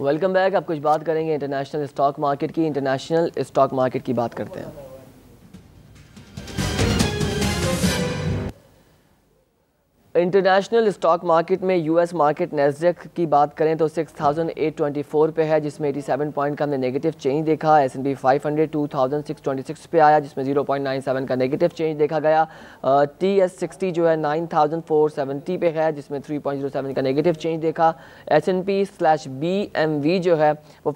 Welcome back. आप कुछ बात करेंगे इंटरनेशनल स्टॉक मार्केट की। इंटरनेशनल स्टॉक मार्केट की बात करते हैं। इंटरनेशनल स्टॉक मार्केट में यूएस मार्केट नैस्डैक की बात करें तो 6824 पे है, जिसमें 87 पॉइंट का हमने नेगेटिव चेंज देखा। S&P 500 2626 पे आया, जिसमें 0.97 का नेगेटिव चेंज देखा गया। TS60 जो है 9470 पे है, जिसमें 3.07 का नेगेटिव चेंज देखा। S&P/BMV जो है वो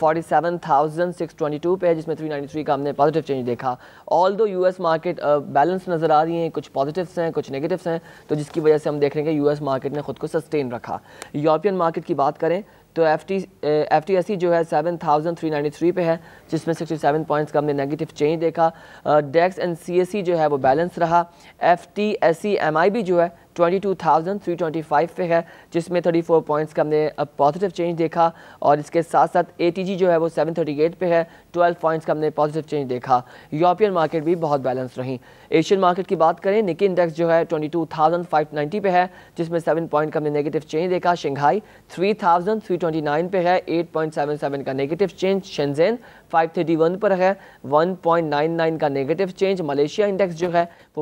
47,622 पे है, जिसमें 393 का हमने पॉजिटिव चेंज देखा। Although US market balance नज़र आ रही हैं, कुछ पॉजिटिव्स हैं कुछ नेगेटिव्स हैं, तो जिसकी वजह से हम देख रहे हैं कि यूएस मार्केट ने खुद को सस्टेन रखा। यूरोपियन मार्केट की बात करें तो FTSE जो है 7393 पे है, जिसमें 67 पॉइंट्स का हमने नेगेटिव चेंज देखा। डेक्स एंड CSE जो है वो बैलेंस रहा। FTSE MIB जो है 22,325 पे है, जिसमें 34 पॉइंट्स का हमने पॉजिटिव चेंज देखा। और इसके साथ साथ ATG जो है वो 738 पे है, 12 पॉइंट्स का हमने पॉजिटिव चेंज देखा। यूरोपियन मार्केट भी बहुत बैलेंस रही। एशियन मार्केट की बात करें, निकी इंडेक्स जो है 22,590 पे है, जिसमें 7 पॉइंट का हमने नेगेटिव चेंज देखा। शंघाई 3,329 पे है, 8.77 का नेगेटिव चेंज। शेंजेन 531 पर है, 1.99 का नेगेटिव चेंज। मलेशिया इंडेक्स जो है वो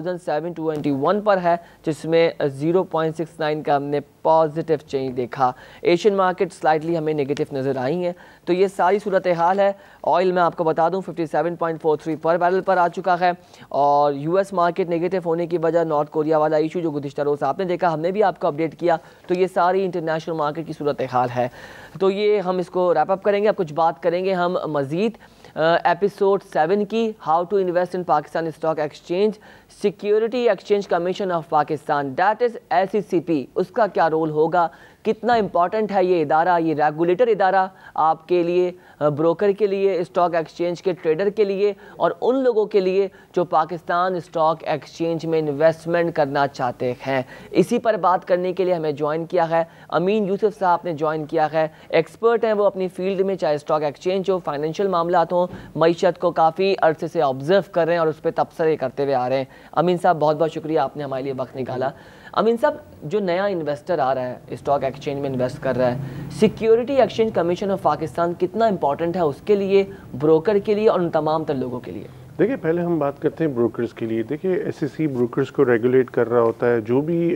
1721 पर है, जिसमें 0.69 का हमने पॉजिटिव चेंज देखा। एशियन मार्केट स्लाइटली हमें नेगेटिव नज़र आई हैं। तो ये सारी सूरत हाल है। ऑयल मैं आपको बता दूं 57.43 पर बैरल पर आ चुका है। और यूएस मार्केट नेगेटिव होने की वजह नॉर्थ कोरिया वाला इशू जो गुज़िश्ता रोज़ आपने देखा, हमने भी आपको अपडेट किया। तो ये सारी इंटरनेशनल मार्केट की सूरत हाल है। तो ये हम इसको रैप अप करेंगे। अब कुछ बात करेंगे हम मज़ीद एपिसोड 7 की, how to invest in Pakistan stock exchange. Security exchange commission of Pakistan, that is SECP, उसका क्या रोल होगा, कितना इंपॉर्टेंट है ये इदारा, ये रेगुलेटर इदारा आपके लिए, ब्रोकर के लिए, स्टॉक एक्सचेंज के ट्रेडर के लिए और उन लोगों के लिए जो पाकिस्तान स्टॉक एक्सचेंज में इन्वेस्टमेंट करना चाहते हैं। इसी पर बात करने के लिए हमें ज्वाइन किया है अमीन यूसुफ साहब ने ज्वाइन किया है। एक्सपर्ट हैं वो अपनी फील्ड में, चाहे स्टॉक एक्सचेंज हो, फाइनेंशियल मामलात हो, मईशत को काफ़ी अरसे से ऑब्जर्व कर रहे हैं और उस पर तबसरे करते हुए आ रहे हैं। अमीन साहब बहुत बहुत शुक्रिया, आपने हमारे लिए वक्त निकाला। अमीन साहब, जो नया इन्वेस्टर आ रहा है स्टॉक एक्सचेंज में इन्वेस्ट कर रहा है, security exchange commission of Pakistan कितना इंपॉर्टेंट है उसके लिए, ब्रोकर के लिए और उन तमाम तर लोगों के लिए? देखिए, पहले हम बात करते हैं ब्रोकर्स के लिए। देखिए, SEC ब्रोकर्स को रेगुलेट कर रहा होता है। जो भी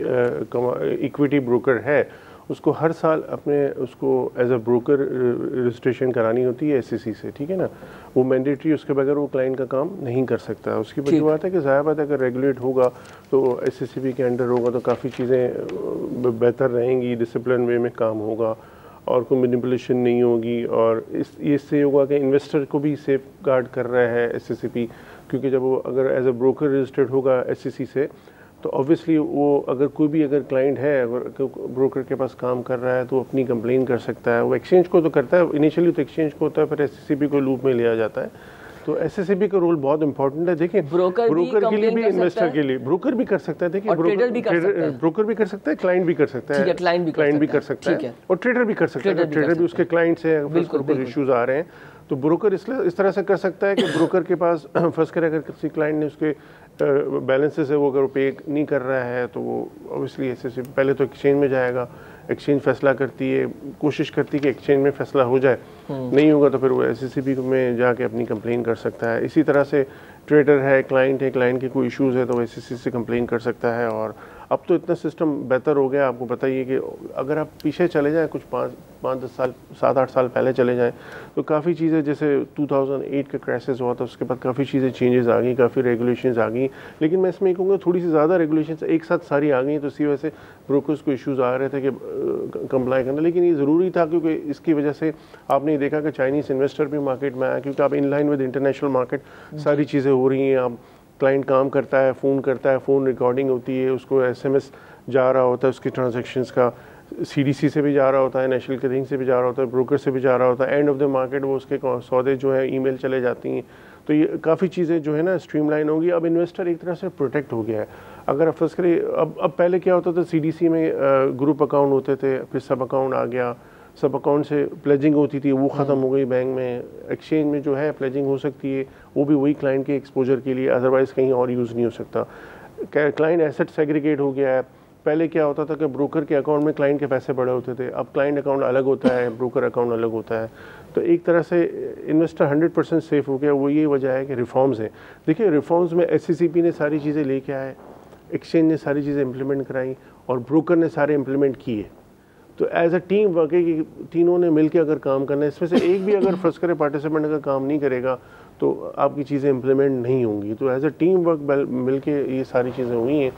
इक्विटी ब्रोकर है उसको हर साल अपने उसको एज अ ब्रोकर रजिस्ट्रेशन करानी होती है SEC से, ठीक है ना। वो मैंडेटरी, उसके बगैर वो क्लाइंट का काम नहीं कर सकता। उसकी वजूहत है कि ज़ाहिर बात है अगर रेगुलेट होगा तो SEC के अंडर होगा तो काफ़ी चीज़ें बेहतर रहेंगी, डिसिप्लिन वे में काम होगा और कोई मैनिपुलेशन नहीं होगी। और इससे होगा कि इन्वेस्टर को भी सेफ गार्ड कर रहा है SECP, क्योंकि जब वो अगर एज अ ब्रोकर रजिस्टर्ड होगा SEC से तो ऑब्वियसली वो अगर क्लाइंट है, अगर ब्रोकर के पास काम कर रहा है तो अपनी कंप्लेन कर सकता है। वो एक्सचेंज को तो करता है, इनिशियली तो एक्सचेंज को होता है, फिर SECP को लूप में लिया जाता है। तो SECP का रोल बहुत इंपॉर्टेंट है। देखिए, ब्रोकर के लिए भी, इन्वेस्टर के लिए, ब्रोकर भी कर सकता है। देखिए, ब्रोकर भी कर सकता है, क्लाइंट भी कर सकता है, क्लाइंट भी कर सकता है और ट्रेडर भी कर सकता है। ट्रेडर भी उसके क्लाइंट्स हैं, कुछ इश्यूज आ रहे हैं तो ब्रोकर इस तरह से कर सकता है कि ब्रोकर के पास फर्स्ट करे अगर किसी क्लाइंट ने उसके बैलेंसेस है वो अगर पे नहीं कर रहा है तो वो ऑब्वियसली SECP पहले तो एक्सचेंज में जाएगा। एक्सचेंज फैसला करती है, कोशिश करती है कि एक्सचेंज में फैसला हो जाए। नहीं होगा तो फिर वो SECP में जाके अपनी कंप्लेन कर सकता है। इसी तरह से ट्रेडर है, क्लाइंट के कोई इश्यूज़ है तो वो SEC से कंप्लेन कर सकता है। और अब तो इतना सिस्टम बेहतर हो गया, आपको बताइए कि अगर आप पीछे चले जाएं कुछ 5-10 साल, 7-8 साल पहले चले जाएं तो काफ़ी चीज़ें, जैसे 2008 का क्राइसिस हुआ था उसके बाद काफ़ी चीज़ें चेंजेस आ गई, काफ़ी रेगुलेशंस आ गई। लेकिन मैं इसमें कहूँगा थोड़ी सी ज़्यादा रेगुलेशंस एक साथ सारी आ गई, तो इसी वजह से ब्रोकर्स को इश्यूज़ आ रहे थे कि कंप्लाई करना। लेकिन ये ज़रूरी था क्योंकि इसकी वजह से आपने देखा कि चाइनीज़ इन्वेस्टर भी मार्केट में आया, क्योंकि आप in line with international market सारी चीज़ें हो रही हैं। आप क्लाइंट काम करता है, फ़ोन रिकॉर्डिंग होती है, उसको SMS जा रहा होता है, उसकी ट्रांजैक्शंस का CDC से भी जा रहा होता है, नेशनल क्लियरिंग से भी जा रहा होता है, ब्रोकर से भी जा रहा होता है, एंड ऑफ द मार्केट वो उसके सौदे जो है ईमेल चले जाती हैं। तो ये काफ़ी चीज़ें जो है ना स्ट्रीमलाइन होगी। अब इन्वेस्टर एक तरह से प्रोटेक्ट हो गया है। अगर आप फर्ज करिए, अब पहले क्या होता था, CDC में ग्रुप अकाउंट होते थे, फिर सब अकाउंट आ गया, सब अकाउंट से प्लेजिंग होती थी, वो ख़त्म हो गई बैंक में। एक्सचेंज में जो है प्लेजिंग हो सकती है, वो भी वही क्लाइंट के एक्सपोजर के लिए, अदरवाइज़ कहीं और यूज़ नहीं हो सकता। क्लाइंट एसेट सेग्रीगेट हो गया है, पहले क्या होता था कि ब्रोकर के अकाउंट में क्लाइंट के पैसे पड़े होते थे, अब क्लाइंट अकाउंट अलग होता है, ब्रोकर अकाउंट अलग होता है। तो एक तरह से इन्वेस्टर 100% सेफ हो गया। वो ये वजह है कि रिफॉर्म्स हैं। देखिए रिफॉर्म्स में SCCP ने सारी चीज़ें लेके आए, एक्सचेंज ने सारी चीज़ें इम्प्लीमेंट कराई और ब्रोकर ने सारे इम्प्लीमेंट किए। तो एज अ टीम वर्क है कि तीनों ने मिलकर अगर काम करना है, इसमें से एक भी अगर फर्स्ट करे पार्टिसिपेंट अगर काम नहीं करेगा तो आपकी चीज़ें इम्प्लीमेंट नहीं होंगी। तो एज अ टीम वर्क मिलके ये सारी चीज़ें हुई हैं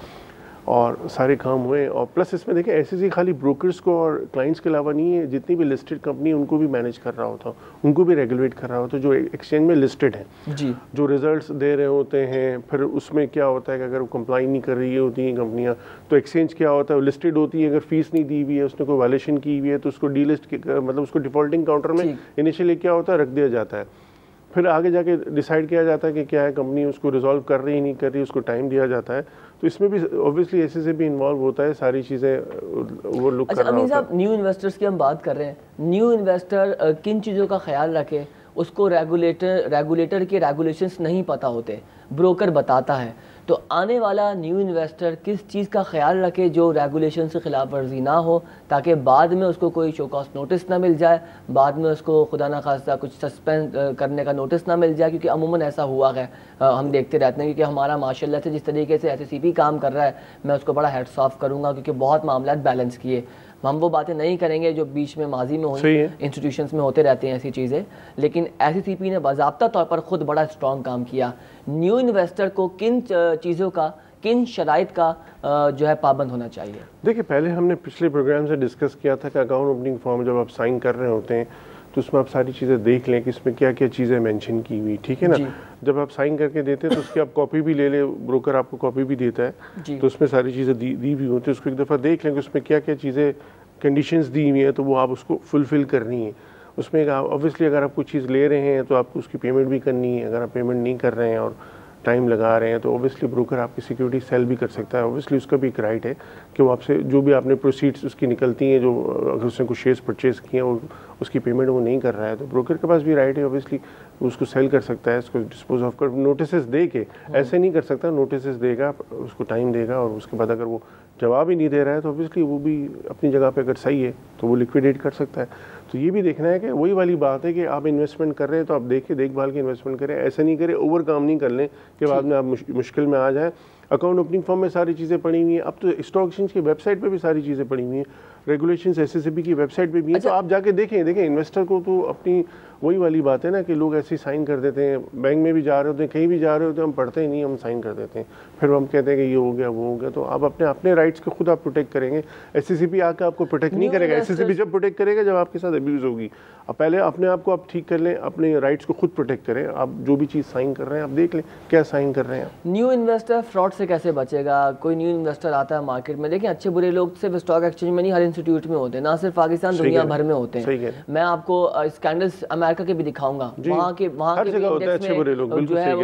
और सारे काम हुए। और प्लस इसमें देखिए SCC खाली ब्रोकर्स को और क्लाइंट्स के अलावा नहीं है, जितनी भी लिस्टेड कंपनी उनको भी मैनेज कर रहा होता, उनको भी रेगुलेट कर रहा होता जो एक्सचेंज में लिस्टेड है जी, जो रिजल्ट्स दे रहे होते हैं। फिर उसमें क्या होता है कि अगर वो कंप्लाई नहीं कर रही होती हैं कंपनियां, तो एक्सचेंज क्या होता है, वो लिस्टेड होती है, अगर फीस नहीं दी हुई है, उसने कोई वायलेशन की हुई है तो उसको डीलिस्ट मतलब उसको डिफॉल्टिंग काउंटर में इनिशियली क्या होता है रख दिया जाता है। फिर आगे जाके डिसाइड किया जाता है कि क्या है, कंपनी उसको रिजॉल्व कर रही नहीं कर रही, उसको टाइम दिया जाता है। तो इसमें भी ऑब्वियसली SCC भी इन्वॉल्व होता है, सारी चीज़ें वो लुक कर रहा होता है। अमीन साहब, न्यू इन्वेस्टर्स की हम बात कर रहे हैं, न्यू इन्वेस्टर किन चीज़ों का ख्याल रखे? उसको रेगुलेटर के रेगुलेशंस नहीं पता होते, ब्रोकर बताता है। तो आने वाला न्यू इन्वेस्टर किस चीज़ का ख्याल रखे जो रेगुलेशन से खिलाफ वर्जी ना हो, ताकि बाद में उसको कोई शो कॉस्ट नोटिस ना मिल जाए, बाद में उसको खुदा ना खास्ता कुछ सस्पेंड करने का नोटिस ना मिल जाए। क्योंकि अमूमन ऐसा हुआ है, हम देखते रहते हैं। क्योंकि हमारा माशाल्लाह से जिस तरीके से SCCP काम कर रहा है, मैं उसको बड़ा हेड्स ऑफ करूँगा, क्योंकि बहुत मामला बैलेंस किए। हम वो बातें नहीं करेंगे जो बीच में माजी में हुई, इंस्टीट्यूशंस में होते रहते हैं ऐसी चीज़ें। लेकिन SCCP ने बाज़ाब्ता तौर पर ख़ुद बड़ा स्ट्रॉन्ग काम किया। न्यू इन्वेस्टर को किन चीज़ों का, किन शराइत का जो है पाबंद होना चाहिए? देखिए पहले हमने पिछले प्रोग्राम से डिस्कस किया था कि अकाउंट ओपनिंग फॉर्म जब आप साइन कर रहे होते हैं तो उसमें आप सारी चीज़ें देख लें कि इसमें क्या क्या चीज़ें मेंशन की हुई, ठीक है ना। जब आप साइन करके देते हैं तो उसकी आप कॉपी भी ले लें, ब्रोकर आपको कॉपी भी देता है, तो उसमें सारी चीज़ें दी हुई होती है। उसको एक दफ़ा देख लें कि उसमें क्या क्या चीज़ें कंडीशंस दी हुई हैं, तो वो आप उसको फुलफ़िल करनी है। उसमें ऑब्वियसली अगर आप कुछ चीज़ ले रहे हैं तो आपको उसकी पेमेंट भी करनी है। अगर आप पेमेंट नहीं कर रहे हैं और टाइम लगा रहे हैं तो ऑब्वियसली ब्रोकर आपकी सिक्योरिटी सेल भी कर सकता है। ऑब्वियसली उसका भी एक राइट है कि वो आपसे जो भी आपने प्रोसीड्स उसकी निकलती हैं, जो अगर उसने कुछ शेयर्स परचेज़ किए हैं और उसकी पेमेंट वो नहीं कर रहा है, तो ब्रोकर के पास भी राइट है ऑब्वियसली उसको सेल कर सकता है, उसको डिस्पोज ऑफ कर। नोटिस दे के ऐसे नहीं कर सकता, नोटिस देगा, उसको टाइम देगा और उसके बाद अगर वो जवाब ही नहीं दे रहा है तो ऑब्वियसली वो भी अपनी जगह पे अगर सही है तो वो लिक्विडेट कर सकता है। तो ये भी देखना है कि वही वाली बात है कि आप इन्वेस्टमेंट कर रहे हैं तो आप देखभाल के इन्वेस्टमेंट करें, ऐसा नहीं करें ओवर काम नहीं कर लें कि बाद में आप मुश्किल में आ जाए। अकाउंट ओपनिंग फॉर्म में सारी चीज़ें पड़ी हुई हैं, अब तो स्टॉक एक्सचेंज की वेबसाइट पे भी सारी चीज़ें पड़ी हुई हैं, रेगुलेशंस SCCP की वेबसाइट पे भी हैं। तो आप जाके देखें इन्वेस्टर को तो अपनी वही वाली बात है ना कि लोग ऐसे ही साइन कर देते हैं, बैंक में भी जा रहे होते हैं, कहीं भी जा रहे होते हैं, हम पढ़ते ही नहीं, हम साइन कर देते हैं, फिर हम कहते हैं कि ये हो गया वो हो गया। तो आप अपने राइट्स को खुद आप प्रोटेक्ट करेंगे, SCCP आकर आपको प्रोटेक्ट नहीं करेगा। SCCP जब प्रोटेक्ट करेगा जब आपके साथ अब्यूज़ होगी। अब पहले अपने आप को आप ठीक कर लें, अपने राइट्स को खुद प्रोटेक्ट करें। आप जो भी चीज़ साइन कर रहे हैं आप देख लें क्या साइन कर रहे हैं। न्यू इन्वेस्टर फ्रॉड से कैसे बचेगा? कोई न्यू इन्वेस्टर आता है मार्केट में, देखिए अच्छे बुरे लोग सिर्फ स्टॉक एक्सचेंज में नहीं, हर इंस्टीट्यूट में होते हैं, ना सिर्फ पाकिस्तान, दुनिया भर में होते हैं। मैं आपको स्कैंडल्स अमेरिका के भी दिखाऊंगा, वहाँ के इंडेक्स में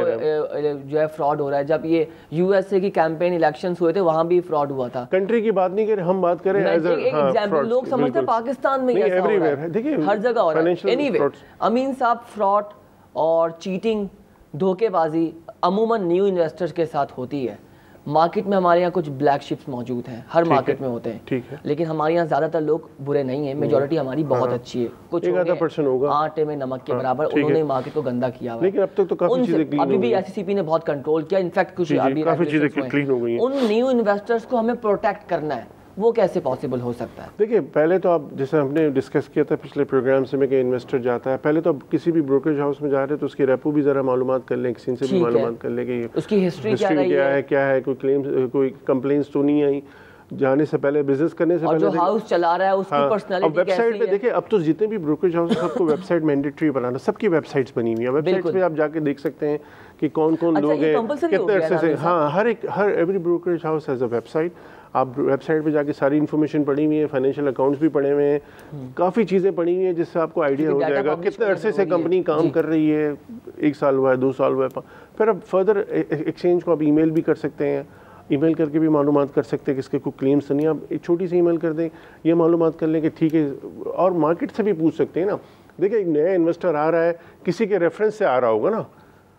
जो है फ्रॉड हो रहा है। जब ये USA की कैंपेन इलेक्शंस हुए थे वहाँ भी फ्रॉड हुआ था। कंट्री की बात नहीं करें, हम बात करें एग्जाम्पल, लोग समझते हैं पाकिस्तान में ऐसा हो रहा है, देखिए हर जगह हो रहा है। एनीवे अमीन साहब, फ्रॉड और चीटिंग, धोखेबाजी अमूमन न्यू इन्वेस्टर्स के साथ होती है। मार्केट में हमारे यहाँ कुछ ब्लैक शिप्स मौजूद हैं, हर मार्केट में होते हैं, ठीक है। लेकिन हमारे यहाँ ज्यादातर लोग बुरे नहीं हैं, मेजॉरिटी हमारी बहुत अच्छी है। कुछ 1% होगा आटे में नमक के बराबर, उन्होंने मार्केट को गंदा किया हुआ है। लेकिन अब तक तो काफी चीजें क्लीन हो गई। अभी भी SCCP ने बहुत कंट्रोल किया, इनफैक्ट कुछ काफी चीजें क्लीन हो गई। उन न्यू इन्वेस्टर्स को हमें प्रोटेक्ट करना है, वो कैसे पॉसिबल हो सकता है? देखिए पहले तो आप, जैसे हमने डिस्कस किया था पिछले प्रोग्राम से में कि इन्वेस्टर जाता है, पहले तो आप किसी भी ब्रोकरेज हाउस में जा रहे हैं तो उसकी रेपो भी ज़रा मालूमात कर लें, एक्सचेंज से भी मालूमात कर लें कि उसकी हिस्ट्री क्या है, कोई क्लेम्स कोई कंप्लेंट्स तो नहीं आई जाने से पहले, बिजनेस करने से और पहले। जो हाउस चला रहा है उसकी पर्सनालिटी कैसी है? वेबसाइट पे देखिए, अब तो जितने भी ब्रोकरेज हाउस सबको वेबसाइट मैंडेटरी बनाना, सबकी वेबसाइट्स बनी हुई है। वेबसाइट्स पे आप जाके देख सकते हैं कि कौन कौन लोग हैं, कितने अरसे से। हाँ, हर every brokerage house has a website. आप वेबसाइट पे जाके सारी इन्फॉर्मेशन पड़ी हुई है, फाइनेंशियल अकाउंट्स भी पड़े हुए हैं, काफ़ी चीज़ें पड़ी हुई हैं जिससे आपको आइडिया हो जाएगा कितने अरसे से कंपनी काम कर रही है, 1 साल हुआ है, 2 साल हुआ है। फिर अब फर्दर एक्सचेंज को आप ईमेल भी कर सकते हैं, ईमेल करके भी मालूमात कर सकते हैं कि इसके कोई क्लेम्स तो नहीं। आप एक छोटी सी ईमेल कर दें, ये मालूमात कर लें कि ठीक है। और मार्केट से भी पूछ सकते हैं ना। देखिए एक नया इन्वेस्टर आ रहा है, किसी के रेफरेंस से आ रहा होगा ना,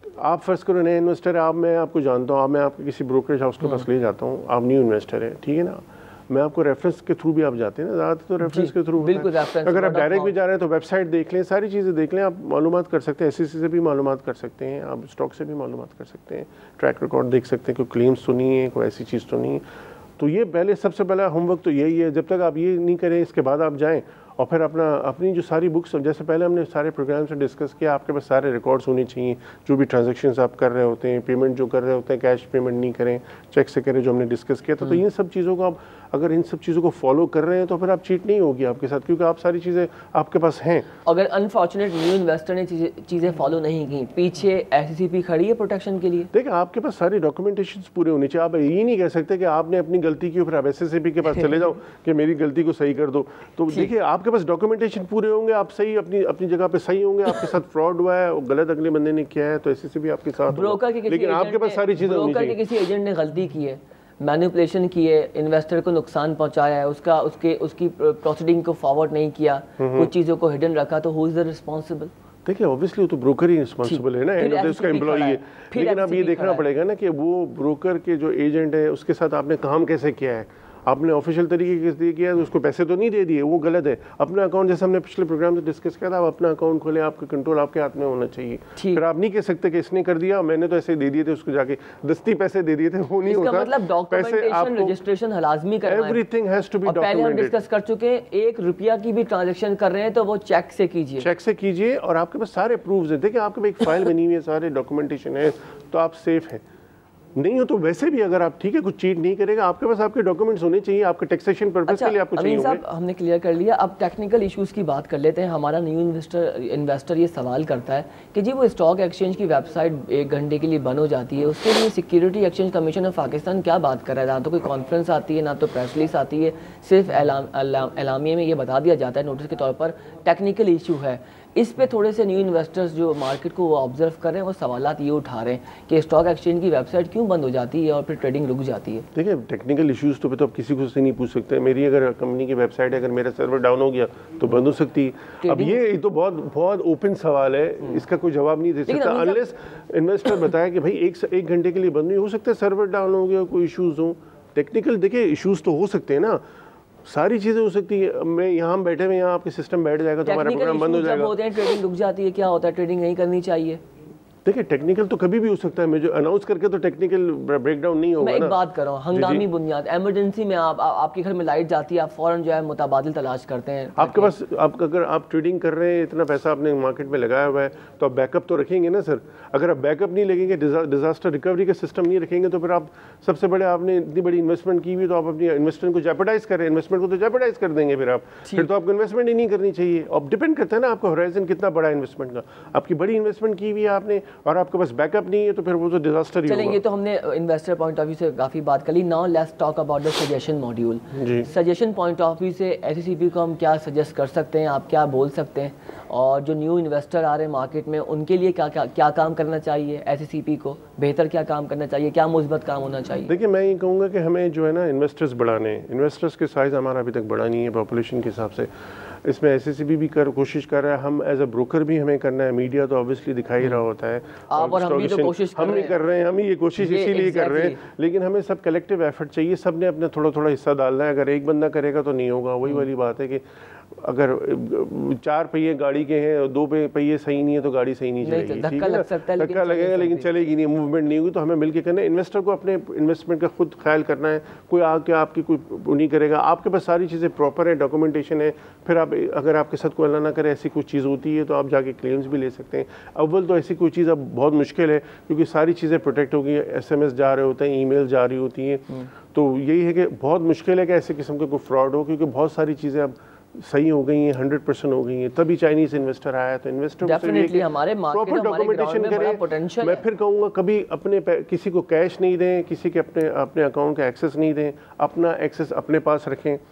आप फर्स्ट करो नए इन्वेस्टर है, मैं आपको जानता हूँ, मैं आपको किसी ब्रोकरेज हाउस के पास ले जाता हूँ, आप न्यू इन्वेस्टर है, ठीक है ना, मैं आपको रेफरेंस के थ्रू भी आप जाते हैं ना, ज़्यादातर तो रेफरेंस के थ्रू बिल्कुल। अगर आप डायरेक्ट भी जा रहे हैं तो वेबसाइट देख लें, सारी चीज़ें देख लें, आप मालूमात कर सकते हैं, SEC से भी मालूमात कर सकते हैं, आप स्टॉक से भी मालूमात कर सकते हैं, ट्रैक रिकॉर्ड देख सकते हैं, कोई क्लेम्स तो नहीं है, कोई ऐसी चीज़ तो नहीं है। तो ये पहले सबसे पहला होमवर्क तो यही है, जब तक आप ये नहीं करें इसके बाद आप जाएँ और फिर अपनी जो सारी बुक्स, जैसे पहले हमने सारे प्रोग्राम से डिस्कस किया, आपके पास सारे रिकॉर्ड्स होने चाहिए, जो भी ट्रांजैक्शंस आप कर रहे होते हैं, पेमेंट जो कर रहे होते हैं, कैश पेमेंट नहीं करें, चेक से करें, जो हमने डिस्कस किया था। तो इन सब चीज़ों को आप अगर इन सब चीज़ों को फॉलो कर रहे हैं तो फिर आप चीट नहीं होगी आपके साथ, क्योंकि आप सारी चीज़ें आपके पास हैं। अगर अनफॉर्चुनेट न्यू इन्वेस्टर ने चीज़ें फॉलो नहीं की, पीछे SEC खड़ी है प्रोटेक्शन के लिए। देखिए आपके पास सारी डॉक्यूमेंटेशन पूरे होने चाहिए, आप ये नहीं कह सकते कि आपने अपनी गलती की फिर आप SEC के पास चले जाओ कि मेरी गलती को सही कर दो। तो देखिए आपके पास डॉक्यूमेंटेशन पूरे होंगे, आप सही अपनी जगह पे सही होंगे, आपके साथ फ्रॉड हुआ है, गलत अगले बंदे ने किया है तो SEC भी आपके साथ, लेकिन आपके पास सारी चीज़ें होनी चाहिए। किसी एजेंट ने गलती की है, मैनिपुलेशन की है, इन्वेस्टर को नुकसान पहुंचाया है, उसकी प्रोसीडिंग को फॉरवर्ड नहीं किया, कुछ चीज़ों को हिडन रखा, तो हु इज द रिस्पॉन्सिबल? देखिए ऑब्वियसली वो तो ब्रोकर ही रिस्पॉन्सिबल है ना, एंड ऑफ उसका एम्प्लॉई है। लेकिन अब ये देखना पड़ेगा ना कि वो ब्रोकर के जो एजेंट है उसके साथ आपने काम कैसे किया है, आपने ऑफिशियल तरीके से किया है, उसको पैसे तो नहीं दे दिए, वो गलत है। अपना अकाउंट, जैसे हमने पिछले प्रोग्राम में डिस्कस किया था, आप अपना अकाउंट खोलें, आपका कंट्रोल आपके हाथ में होना चाहिए। फिर आप नहीं कह सकते कि इसने कर दिया, मैंने तो ऐसे दे दिए थे, उसको जाके दस्ती पैसे दे दिए थे, वो नहीं होता। मतलब डॉक्यूमेंटेशन, रजिस्ट्रेशन लाजमी करना है, everything has to be documented. पहले हम डिस्कस कर चुके हैं, 1 रुपया की भी ट्रांजैक्शन कर रहे हैं तो वो चेक से कीजिए, चेक से कीजिए, और आपके पास सारे प्रूफ्स हैं। देखिए आपके पास एक फाइल बनी हुई है, सारे डॉक्यूमेंटेशन है, तो आप सेफ हैं। नहीं हो तो वैसे भी अगर आप ठीक है कुछ चीट नहीं करेगा, आपके पास आपके डॉक्यूमेंट्स होने चाहिए, आपके टैक्सेशन पर्पस के लिए आपको चाहिए। साहब हमने क्लियर कर लिया, अब टेक्निकल इश्यूज की बात कर लेते हैं। हमारा न्यू इन्वेस्टर ये सवाल करता है कि जी वो स्टॉक एक्सचेंज की वेबसाइट 1 घंटे के लिए बंद हो जाती है, उसके लिए security exchange commission of Pakistan क्या बात कर रहा है? ना तो कोई कॉन्फ्रेंस आती है, ना तो प्रेस रिलीज आती है, सिर्फ एलामिया में ये बता दिया जाता है नोटिस के तौर पर टेक्निकल इशू है। इस पे थोड़े से न्यू इन्वेस्टर्स जो मार्केट को ऑब्जर्व कर रहे हैं वो सवालात ये उठा रहे हैं कि स्टॉक एक्सचेंज की वेबसाइट क्यों बंद हो जाती है और फिर ट्रेडिंग रुक जाती है। देखिए टेक्निकल इश्यूज तो आप किसी को से नहीं पूछ सकते। मेरी अगर कंपनी की वेबसाइट है, अगर मेरा सर्वर डाउन हो गया तो बंद हो सकती है। अब ये तो बहुत ओपन सवाल है, इसका कोई जवाब नहीं दे सकता अनलेस इन्वेस्टर बताया कि भाई एक घंटे के लिए बंद नहीं हो सकता, सर्वर डाउन हो गया, कोई इश्यूज हो। टेक्निकल देखिए इश्यूज तो हो सकते हैं ना, सारी चीजें हो सकती है। मैं यहाँ बैठे हुए, यहाँ आपके सिस्टम बैठ जाएगा तो हमारा प्रोग्राम बंद हो जाएगा। होते हैं ट्रेडिंग रुक जाती है, क्या होता है? ट्रेडिंग नहीं करनी चाहिए। देखिए टेक्निकल तो कभी भी हो सकता है, मैं जो अनाउंस करके तो टेक्निकल ब्रेकडाउन नहीं होगा। मैं एक बात कर रहा हूँ, हंगामी बुनियाद, इमरजेंसी में आपके घर में लाइट जाती है, आप फौरन जो है मुताबादिल तलाश करते हैं। आपके पास अगर आप ट्रेडिंग कर रहे हैं, इतना पैसा आपने मार्केट में लगाया हुआ है, तो आप बैकअप तो रखेंगे ना सर। अगर आप बैकअप नहीं लगेंगे, डिजास्टर रिकवरी का सिस्टम नहीं रखेंगे, तो फिर आप सबसे बड़े, आपने इतनी बड़ी इन्वेस्टमेंट की हुई तो आप अपनी इन्वेस्टमेंट को जेपरडाइज कर रहे हैं, इन्वेस्टमेंट को तो जेपरडाइज कर देंगे फिर तो आपको इन्वेस्टमेंट ही नहीं करनी चाहिए। अब डिपेंड करता है ना आपका होराइजन कितना बड़ा इन्वेस्टमेंट का। आपकी बड़ी इन्वेस्टमेंट की हुई है आपने और आपके पास बैकअप नहीं है, तो फिर वो तो डिजास्टर ही होगा। चलेंगे, तो हमने इन्वेस्टर पॉइंट ऑफ व्यू से काफी बात कर ली। Now let's talk about the suggestion module. Suggestion point of view से SECP को हम क्या सजेस्ट कर सकते हैं, आप क्या बोल सकते हैं, और जो न्यू इन्वेस्टर आ रहे हैं मार्केट में उनके लिए क्या काम करना चाहिए, SECP को बेहतर क्या काम करना चाहिए, क्या मुस्बत काम होना चाहिए? देखिए मैं ये कहूँगा कि हमें जो है ना इन्वेस्टर्स बढ़ाने, इन्वेस्टर्स के साइज हमारा अभी तक बढ़ा नहीं है पॉपुलेशन के हिसाब से। इसमें SECP भी कोशिश कर रहा है, हम एज अ ब्रोकर भी हमें करना है, मीडिया तो ऑब्वियसली दिखा ही रहा होता है, आप और हम भी तो कोशिश कर रहे हैं, हम ये कोशिश इसीलिए कर रहे हैं। लेकिन हमें सब कलेक्टिव एफर्ट चाहिए, सब ने अपना थोड़ा थोड़ा हिस्सा डालना है। अगर एक बंदा करेगा तो नहीं होगा। वही वाली बात है कि अगर 4 पहिए गाड़ी के हैं और 2 पहिए सही नहीं है तो गाड़ी सही नहीं चलेगी। धक्का लग सकता है, धक्का लगेगा लेकिन चलेगी नहीं, मूवमेंट नहीं होगी। तो हमें मिलकर करना है, इन्वेस्टर को अपने इन्वेस्टमेंट का खुद ख्याल करना है। कोई आके आपकी कोई नहीं करेगा, आपके पास सारी चीज़ें प्रॉपर है, डॉक्यूमेंटेशन है। फिर आप अगर आपके साथ कोई अल्लाह ना करे ऐसी कोई चीज़ होती है तो आप जाके क्लेम्स भी ले सकते हैं। अव्वल तो ऐसी कोई चीज़ अब बहुत मुश्किल है क्योंकि सारी चीज़ें प्रोटेक्ट हो गई है, SMS जा रहे होते हैं, ईमेल जा रही होती हैं। तो यही है कि बहुत मुश्किल है कि ऐसे किस्म का कोई फ्रॉड हो, क्योंकि बहुत सारी चीज़ें अब सही हो गई हैं, 100% हो गई हैं। तभी चाइनीज इन्वेस्टर आया, तो इन्वेस्टर डेफिनेटली हमारे मार्केट में डॉक्यूमेंटेशन करें। मैं फिर कहूँगा कभी अपने किसी को कैश नहीं दें, किसी के अपने अकाउंट का एक्सेस नहीं दें, अपना एक्सेस अपने पास रखें।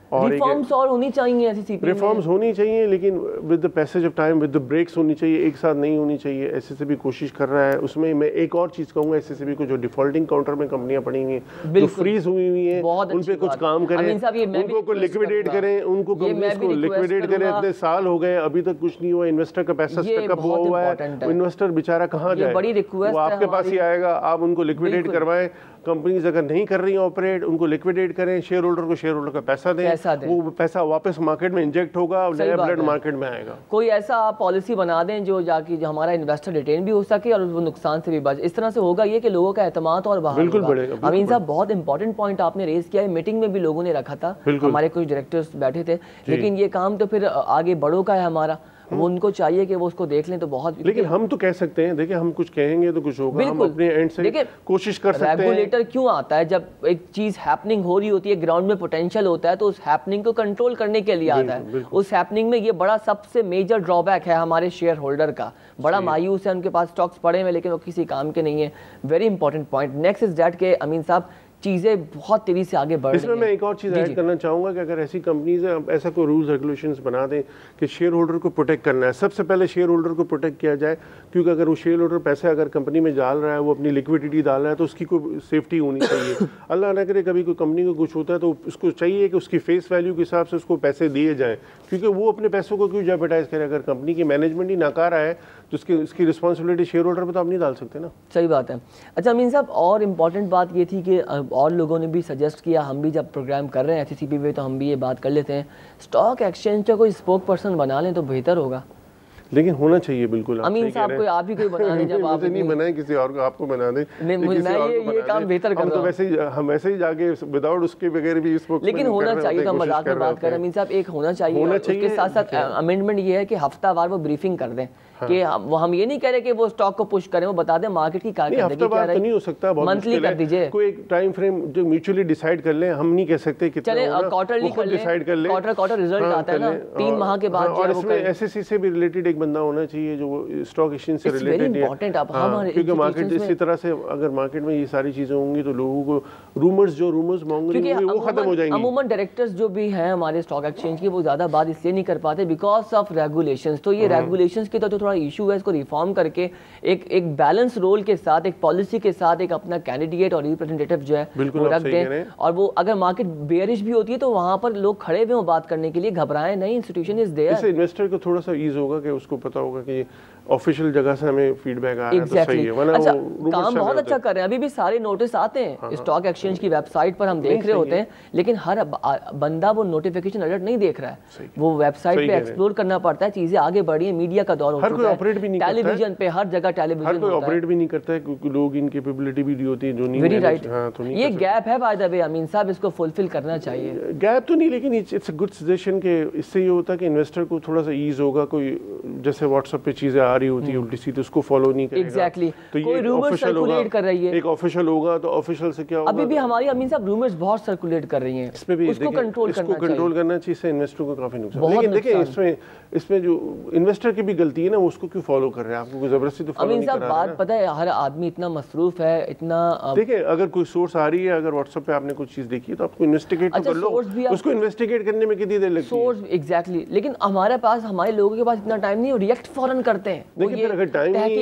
और रिफॉर्म्स और होनी चाहिए एससीसीपी में। रिफॉर्म्स होनी चाहिए, लेकिन with the passage of time, with the breaks होनी चाहिए, एक साथ नहीं होनी चाहिए। एससीसीबी कोशिश कर रहा है उसमें। मैं एक और चीज़ कहूँगा एससीसीबी को, जो डिफॉल्टिंग काउंटर में कंपनियां पड़ी हुई हैं, जो फ्रीज हुई हुई हैं, उन पे कुछ काम करें, उनको लिक्विडेट करें, उनको कंपनीज को लिक्विडेट करें। इतने साल हो गए अभी तक कुछ नहीं हुआ, इन्वेस्टर का पैसा स्टकअप हुआ है, इन्वेस्टर बेचारा कहाँ जाए, वो आपके पास ही आएगा। आप उनको लिक्विडेट करवाएं। कंपनीज अगर नहीं कर रही ऑपरेट, उनको लिक्विडेट करें, शेयर होल्डर को शेयर होल्डर का पैसा दें, वो पैसा वापस मार्केट में इंजेक्ट होगा, नया ब्लड मार्केट में आएगा। कोई ऐसा आप पॉलिसी बना दें जो जाके जो हमारा इन्वेस्टर रिटेन भी हो सके और वो नुकसान से भी बचे। इस तरह से होगा ये कि लोगों का एतमाद और बहाल बिल्कुल बढ़ेगा। अमीन साहब, बहुत इंपॉर्टेंट पॉइंट आपने रेज किया है, मीटिंग में भी लोगों ने रखा था, हमारे कुछ डायरेक्टर्स बैठे थे, लेकिन ये काम तो फिर आगे बढ़ो का है हमारा, वो उनको चाहिए कि वो उसको देख लें तो बहुत। लेकिन हम तो कह सकते हैं, देखिए हम कुछ कहेंगे तो कुछ होगा, हम अपने एंड से कोशिश कर सकते हैं। रेगुलेटर क्यों आता है? जब एक चीज हैपनिंग हो रही होती है, ग्राउंड में पोटेंशियल होता है, तो उस हैपनिंग को कंट्रोल करने के लिए आता है। उस हैपनिंग में ये बड़ा सबसे मेजर ड्रॉबैक है हमारे शेयर होल्डर का, बड़ा मायूस है, उनके पास स्टॉक्स पड़े हुए लेकिन वो किसी काम के नहीं है। Very important point. Next is that के अमीन साहब, चीज़ें बहुत तेजी से आगे बढ़ रही हैं। इसमें मैं एक और चीज़ ऐड करना चाहूँगा कि अगर ऐसी कंपनीज है, ऐसा कोई रूल्स रेगुलेशंस बना दें कि शेयर होल्डर को प्रोटेक्ट करना है। सबसे पहले शेयर होल्डर को प्रोटेक्ट किया जाए, क्योंकि अगर वो शेयर होल्डर पैसे अगर कंपनी में डाल रहा है, वो अपनी लिक्विडिटी डाल रहा है, तो उसकी कोई सेफ्टी होनी चाहिए। अल्लाह ना करे कभी कोई कंपनी को कुछ होता है तो उसको चाहिए कि उसकी फेस वैल्यू के हिसाब से उसको पैसे दिए जाएँ, क्योंकि वो अपने पैसों को क्यों जेपटाइज करे। अगर कंपनी की मैनेजमेंट ही नाकार है तो उसकी रिस्पॉन्सिबिलिटी शेयर होल्डर पर तो आप नहीं डाल सकते ना। सही बात है। अच्छा अमीन साहब, और इम्पॉर्टेंट बात ये थी कि और लोगों ने भी सजेस्ट किया, हम भी जब प्रोग्राम कर रहे हैं एससीसीपी पे तो हम भी ये बात कर लेते हैं, स्टॉक एक्सचेंज का कोई स्पोक पर्सन बना लें तो बेहतर होगा। लेकिन होना चाहिए बिल्कुल। अमीन साहब कोई आप ही कोई बना दें, जब आप नहीं बनाए किसी और को, आपको बना दें। नहीं, मैं ये काम बेहतर कर रहा हूं। हम वैसे ही जाके विदाउट उसके बगैर भी स्पोक, लेकिन होना चाहिए। तो हम मजाक में बात कर रहे हैं अमीन साहब, एक होना चाहिए। उसके साथ साथ अमेंडमेंट ये है कि हफ्तावार वो ब्रीफिंग कर दें कि हम ये नहीं कह रहे कि वो स्टॉक को पुश करें, वो बता दें मार्केट की कारकर्दगी क्या रही। नहीं हो सकता, मंथली कर दीजिए, कोई एक टाइम फ्रेम जो म्यूचुअली डिसाइड कर लें। हम नहीं कह सकते कितना चले क्वार्टरली कर लें, डिसाइड कर लें, क्वार्टर रिजल्ट आता है ना 3 माह के बाद। और इसमें एसएससी से भी रिलेटेड एक बंदा होना चाहिए जो स्टॉक एक्सचेंज से रिलेटेड है, क्योंकि मार्केट इसी तरह से अगर मार्केट में ये सारी चीजें होंगी तो लोगों को रूमर्स मॉन्गरिंग होंगी वो खत्म हो जाएंगी। अमूमन डायरेक्टर्स जो भी हैं हमारे स्टॉक एक्सचेंज की, वो ज्यादा बात इसलिए नहीं कर पाते बिकॉज ऑफ रेगुलेशंस। तो ये रेगुलेशंस की तो थोड़ा इशू है, इसको रिफॉर्म करके एक बैलेंस रोल के साथ, एक पॉलिसी के साथ एक अपना कैंडिडेट और रिप्रेजेंटेटिव जो है वो रख दें। और वो अगर मार्केट बेयरिश भी होती है तो वहां पर लोग खड़े हुए हों बात करने के लिए, घबराएं नहीं, इंस्टीट्यूशन इज देयर। इससे इन्वेस्टर को थोड़ा सा ईज होगा कि उसको पता होगा कि ऑफिशियल जगह से हमें फीडबैक आ रहा है तो सही है। वरना अच्छा, काम बहुत अच्छा कर रहे हैं, अभी भी सारे नोटिस आते हैं स्टॉक एक्सचेंज की वेबसाइट पर, हम देख रहे होते हैं, लेकिन हर बंदा वो नोटिफिकेशन अलर्ट नहीं देख रहा है। वो वेबसाइट पे एक्सप्लोर करना पड़ता है, चीजें आगे बढ़ी है, मीडिया का दौर हो चुका है, हर कोई ऑपरेट भी नहीं करता है, टेलीविजन पे हर जगह टेलीविजन, हर कोई ऑपरेट भी नहीं करता है क्योंकि लोग इनकी कैपेबिलिटी भी होती है जो नहीं। Very right. ये गैप है बाय द वे अमीन साहब, इसको फुलफिल करना चाहिए। गैप तो नहीं, लेकिन इट्स अ गुड सजेशन के इससे ये होता है कि इन्वेस्टर को थोड़ा सा ईज होगा। कोई जैसे व्हाट्सएप पे चीजें आ रही होती है उल्टी सीधी, उसको फॉलो नहीं करेगा। एग्जैक्टली, तो कोई रूमर्स सर्कुलेट कर रही है, एक ऑफिशियल होगा तो ऑफिशियल से क्या होगा। अभी भी हमारी अमीन साहब रूमर्स बहुत सर्कुलेट कर रही हैं, इसमें भी उसको कंट्रोल करना चाहिए, इससे इन्वेस्टर को काफी नुकसान। लेकिन देखिए इसमें जो इन्वेस्टर की भी गलती है ना, उसको क्यों फॉलो कर रहे हैं, आपको जबरदस्ती तो फॉलो नहीं कर रहा है। बात पता है, हर आदमी इतना मसरूफ है, इतना देखिए अगर कोई सोर्स आ रही है, अगर व्हाट्सएप पे आपने कुछ चीज देखी है तो आपको इन्वेस्टिगेट तो कर लो, उसको इन्वेस्टिगेट करने में कितनी देर लगती है। सोर्स एग्जैक्टली, लेकिन हमारे पास, हमारे लोगों के पास इतना टाइम नहीं, रिएक्ट फौरन करते हैं। देखिए फिर अगर टाइम नहीं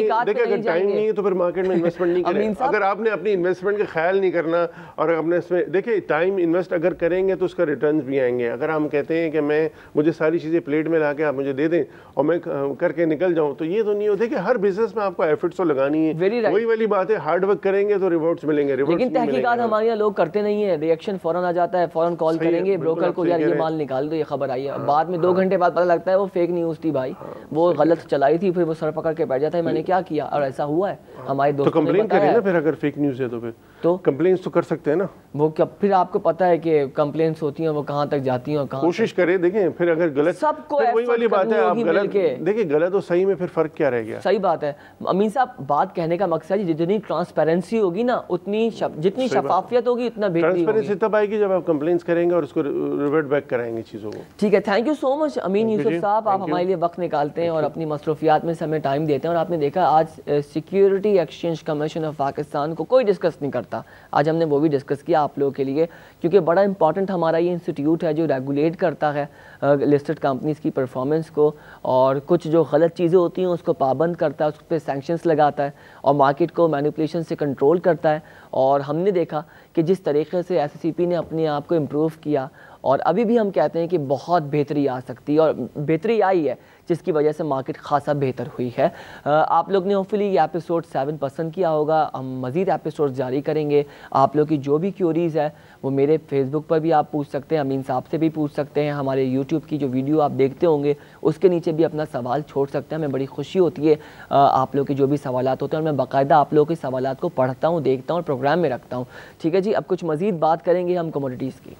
है तो फिर मार्केट में इन्वेस्टमेंट नहीं करें। अगर आपने अपनी इन्वेस्टमेंट का ख्याल नहीं करना और अपने इसमें देखिए टाइम इन्वेस्ट अगर करेंगे तो उसका रिटर्न्स भी आएंगे। अगर हम कहते हैं कि मुझे सारी चीजें प्लेट में लाके आप मुझे दे दें और मैं करके निकल जाऊं, तो ये तो नहीं हो। देखिए हर बिजनेस में आपको एफर्ट्स तो लगानी है, वही वाली बात है, हार्ड वर्क करेंगे तो रिवॉर्ड्स मिलेंगे। लेकिन तहकीकात हमारे यहाँ लोग करते नहीं है, रिएक्शन फौरन आ जाता है, फौरन कॉल करेंगे ब्रोकर को, यार ये माल निकाल दो, ये खबर आई है, बाद में 2 घंटे बाद पता लगता है वो फेक न्यूज थी भाई, वो गलत चलाई थी, फिर वो सर पकड़ के बैठ जाता है मैंने क्या किया, और ऐसा हुआ है हमारे दोस्तों तो कंप्लेन करें ना फिर, अगर फेक न्यूज है तो फिर तो कंप्लेंट्स तो कर सकते हैं ना। वो क्या फिर आपको पता है कि कंप्लेंट्स होती हैं वो कहाँ तक जाती हैं और कहाँ कोशिश करें। देखें फिर अगर गलत, सबको वही वाली बात है, आप गलत देखिए गलत और सही में फिर फर्क क्या रह गया। सही बात है अमीन साहब, बात कहने का मकसद है जितनी ट्रांसपेरेंसी होगी ना, उतनी जितनी शफाफियत होगी उतना बेहतर होगी। ट्रांसपेरेंसी तब आएगी जब आप कंप्लेंट्स करेंगे और उसको रिवर्ट बैक कराएंगे चीज़ों को। ठीक है, thank you so much Amin Yusuf साहब, आप हमारे लिए वक्त निकालते हैं और अपनी मसरूफियात में से हमें टाइम देते हैं। और आपने देखा आज security exchange commission of Pakistan को कोई डिस्कस नहीं करता। करता। आज हमने वो भी डिस्कस किया आप लोगों के लिए, क्योंकि बड़ा इंपॉर्टेंट हमारा ये इंस्टीट्यूट है जो रेगुलेट करता है लिस्टेड कंपनीज़ की परफॉर्मेंस को, और कुछ जो गलत चीज़ें होती हैं उसको पाबंद करता है, उस पर सैंक्शंस लगाता है और मार्केट को मैनिपुलेशन से कंट्रोल करता है। और हमने देखा कि जिस तरीके से SCCP ने अपने आप को इम्प्रूव किया, और अभी भी हम कहते हैं कि बहुत बेहतरी आ सकती है, और बेहतरी आई है जिसकी वजह से मार्केट खासा बेहतर हुई है। आप लोग ने होपफुली ये एपिसोड 7 पसंद किया होगा। हम मज़ीद एपिसोड जारी करेंगे। आप लोग की जो भी क्यूरीज़ है वो मेरे फेसबुक पर भी आप पूछ सकते हैं, अमीन साहब से भी पूछ सकते हैं, हमारे यूट्यूब की जो वीडियो आप देखते होंगे उसके नीचे भी अपना सवाल छोड़ सकते हैं। हमें बड़ी खुशी होती है आप लोग के जो भी सवालात होते हैं, और मैं बाकायदा आप लोगों के सवालात को पढ़ता हूँ, देखता हूँ और प्रोग्राम में रखता हूँ। ठीक है जी, अब कुछ मज़ीद बात करेंगे हम कमोडिटीज़ की।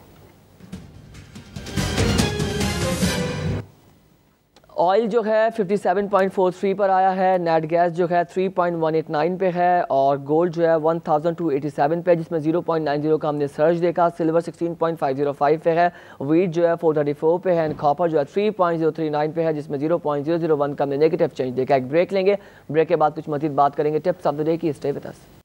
ऑयल जो है 57.43 पर आया है, नेट गैस जो है 3.189 पे है, और गोल्ड जो है 1287 पे, जिसमें 0.90 का हमने सर्च देखा। सिल्वर 16.505 पे है, वीट जो है 434 पे है, एंड कॉपर जो है 3.039 पे है, जिसमें 0.001 का हमने नेगेटिव चेंज देखा। एक ब्रेक लेंगे, ब्रेक के बाद कुछ मज़ीद बात करेंगे टिप्स ऑफ द डे की। Stay with us.